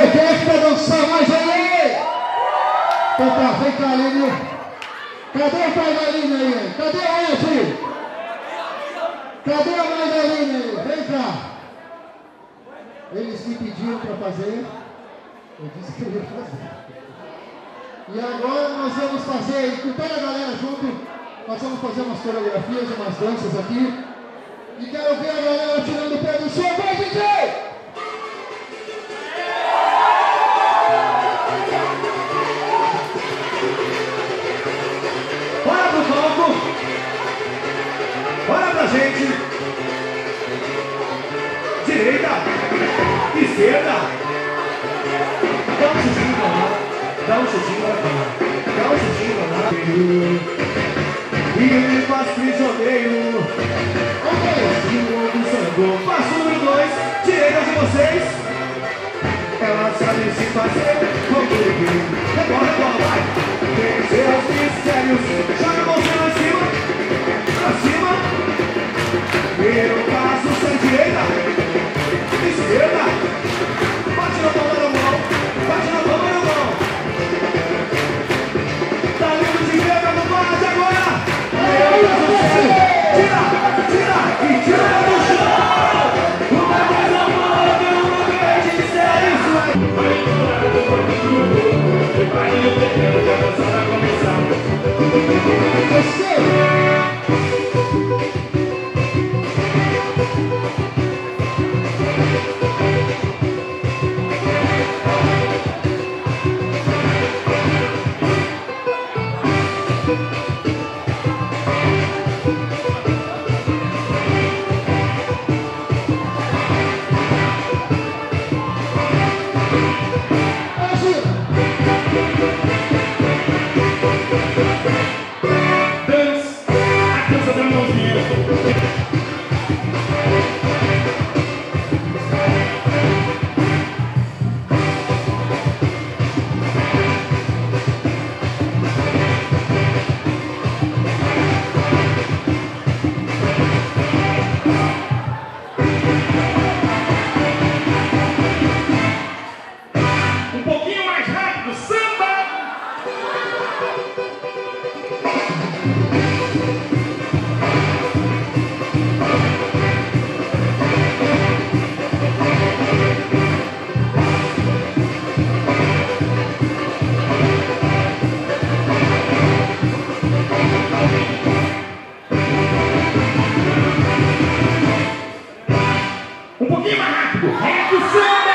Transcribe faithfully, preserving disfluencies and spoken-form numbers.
Ei, quem é que vai dançar mais aí? Então tá, vem cá, Aline. Cadê o bailarino aí? Cadê o Ed? Cadê a bailarina aí? Vem cá. Eles me pediram para fazer. Eu disse que eu ia fazer. E agora nós vamos fazer, com toda a galera junto, nós vamos fazer umas coreografias, umas danças aqui. E quero ver a galera tirando o pé do chão. Vai, D J! Bora pro palco! Bora pra gente! Direita! Esquerda! Dá um chutinho pra lá! Dá um chutinho pra cá! Dá um chutinho pra lá! E ele faz prisioneiro! Passo número dois, direita de vocês. Ela sabe se fazer como ninguém. Rebola, rebola, vai. Tem seus mistérios. Joga a mãozinha lá em cima. Pra cima. Primeiro passo, sai direita. Esquerda. Bate na palma da mão. Bate na palma da mão. Tá lindo de quebra, não bate agora. Tira, tira e tira do chão. Um pouquinho mais rápido. É do samba!